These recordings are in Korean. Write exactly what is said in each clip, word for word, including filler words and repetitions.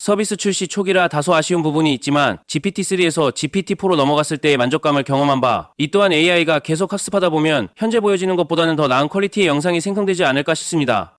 서비스 출시 초기라 다소 아쉬운 부분이 있지만 지피티 쓰리에서 지피티 포로 넘어갔을 때의 만족감을 경험한 바, 이 또한 에이아이가 계속 학습하다 보면 현재 보여지는 것보다는 더 나은 퀄리티의 영상이 생성되지 않을까 싶습니다.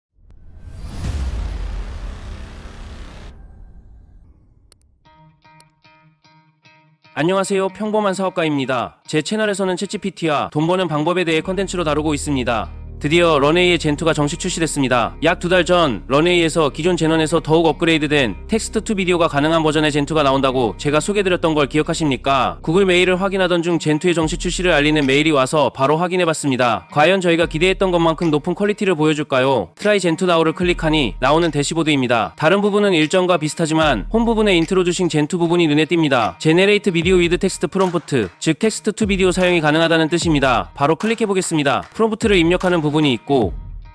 안녕하세요, 평범한 사업가입니다. 제 채널에서는 챗지피티와 돈 버는 방법에 대해 컨텐츠로 다루고 있습니다. 드디어 런에이의 젠투가 정식 출시됐습니다. 약 두 달 전 런에이에서 기존 제넌에서 더욱 업그레이드된 텍스트 투 비디오가 가능한 버전의 젠투가 나온다고 제가 소개드렸던 걸 기억하십니까? 구글 메일을 확인하던 중 젠투의 정식 출시를 알리는 메일이 와서 바로 확인해봤습니다. 과연 저희가 기대했던 것만큼 높은 퀄리티를 보여줄까요? 트라이 젠투 나우를 클릭하니 나오는 대시보드입니다. 다른 부분은 일정과 비슷하지만 홈 부분에 인트로 주신 젠투 부분이 눈에 띕니다. 제네레이트 비디오 위드 텍스트 프롬프트, 즉 텍스트 투 비디오 사용이 가능하다는 뜻입니다. 바로 클릭해보겠습니다. 프롬프트를 입력하는 부분이 있고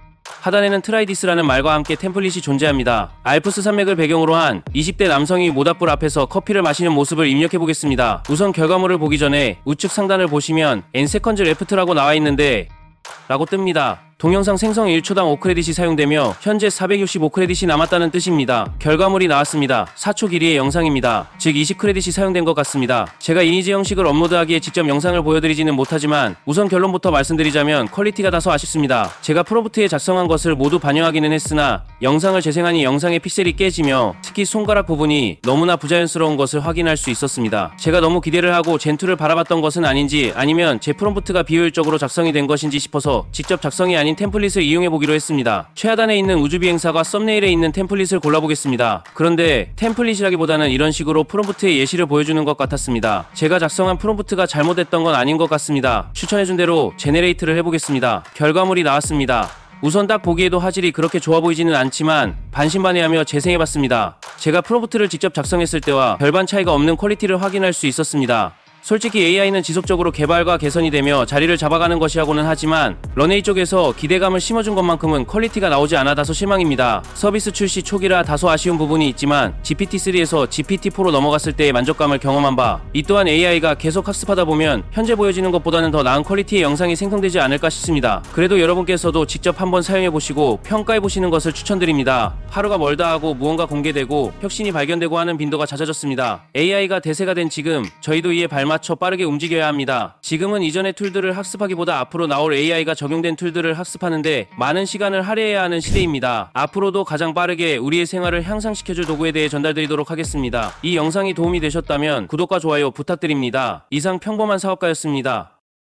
하단에는 트라이디스라는 말과 함께 템플릿이 존재합니다. 알프스 산맥을 배경으로 한 이십 대 남성이 모닥불 앞에서 커피를 마시는 모습을 입력해보겠습니다. 우선 결과물을 보기 전에 우측 상단을 보시면 N 세컨즈 레프트라고 나와있는데 라고 뜹니다. 동영상 생성 일 초당 오 크레딧이 사용되며 현재 사백육십오 크레딧이 남았다는 뜻입니다. 결과물이 나왔습니다. 사 초 길이의 영상입니다. 즉 이십 크레딧이 사용된 것 같습니다. 제가 이미지 형식을 업로드하기에 직접 영상을 보여드리지는 못하지만 우선 결론부터 말씀드리자면 퀄리티가 다소 아쉽습니다. 제가 프롬프트에 작성한 것을 모두 반영하기는 했으나 영상을 재생하니 영상의 픽셀이 깨지며 특히 손가락 부분이 너무나 부자연스러운 것을 확인할 수 있었습니다. 제가 너무 기대를 하고 젠투를 바라봤던 것은 아닌지 아니면 제 프롬프트가 비효율적으로 작성이 된 것인지 싶어서 직접 작성이 아닌 템플릿을 이용해보기로 했습니다. 최하단에 있는 우주비행사가 썸네일에 있는 템플릿을 골라보겠습니다. 그런데 템플릿이라기보다는 이런 식으로 프롬프트의 예시를 보여주는 것 같았습니다. 제가 작성한 프롬프트가 잘못됐던 건 아닌 것 같습니다. 추천해준 대로 제네레이트를 해보겠습니다. 결과물이 나왔습니다. 우선 딱 보기에도 화질이 그렇게 좋아 보이지는 않지만 반신반의하며 재생해봤습니다. 제가 프롬프트를 직접 작성했을 때와 별반 차이가 없는 퀄리티를 확인할 수 있었습니다. 솔직히 에이아이는 지속적으로 개발과 개선이 되며 자리를 잡아가는 것이라고는 하지만 런에이 쪽에서 기대감을 심어준 것만큼은 퀄리티가 나오지 않아 다소 실망입니다. 서비스 출시 초기라 다소 아쉬운 부분이 있지만 지피티 쓰리에서 지피티 포로 넘어갔을 때의 만족감을 경험한 바, 이 또한 에이아이가 계속 학습하다 보면 현재 보여지는 것보다는 더 나은 퀄리티의 영상이 생성되지 않을까 싶습니다. 그래도 여러분께서도 직접 한번 사용해보시고 평가해보시는 것을 추천드립니다. 하루가 멀다 하고 무언가 공개되고 혁신이 발견되고 하는 빈도가 잦아졌습니다. 에이아이가 대세가 된 지금 저희도 이에 발맞 맞춰 빠르게 움직여야 합니다. 지금은 이전의 툴들을 학습하기보다 앞으로 나올 에이아이가 적용된 툴들을 학습하는데 많은 시간을 할애해야 하는 시대입니다. 앞으로도 가장 빠르게 우리의 생활을 향상시켜줄 도구에 대해 전달드리도록 하겠습니다. 이 영상이 도움이 되셨다면 구독과 좋아요 부탁드립니다. 이상 평범한 사업가였습니다.